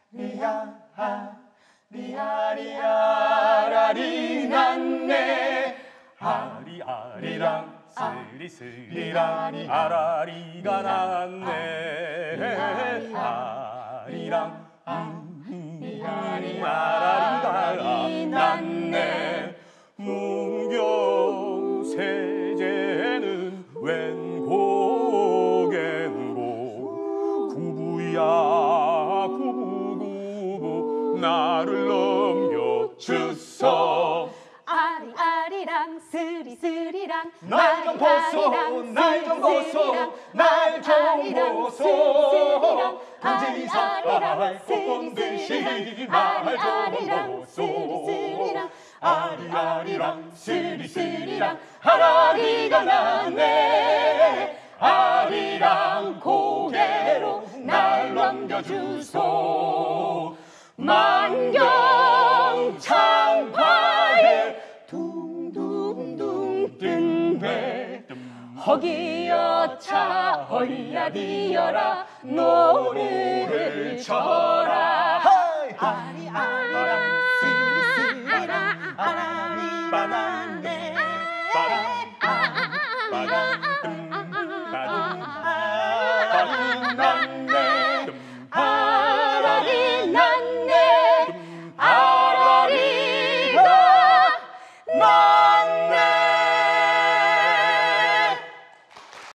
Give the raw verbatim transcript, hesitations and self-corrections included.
리야 리아리아라리 났네 아리아리랑 스리스리랑 아라리가 났네 아리랑 아라리가 났네 문경세제는 웬 고겐고 구부야 구부구부 나를 넘겨주소 아리아리랑 스리스리랑 날 좀 보소 날 좀 보소 날 좀 보소 군지사랑 뽀뽀듯이 날 좀 보소 아리아리랑 스리스리랑 아라리가 났네 아리랑 고개로 날 넘겨주소 만경창파에 둥둥둥 뜬배 허기여차 헐야디여라 노래를 쳐라 아리아리랑 스리스리랑 아라리가 났네 빠람 빠람 빠람 빠람 빠람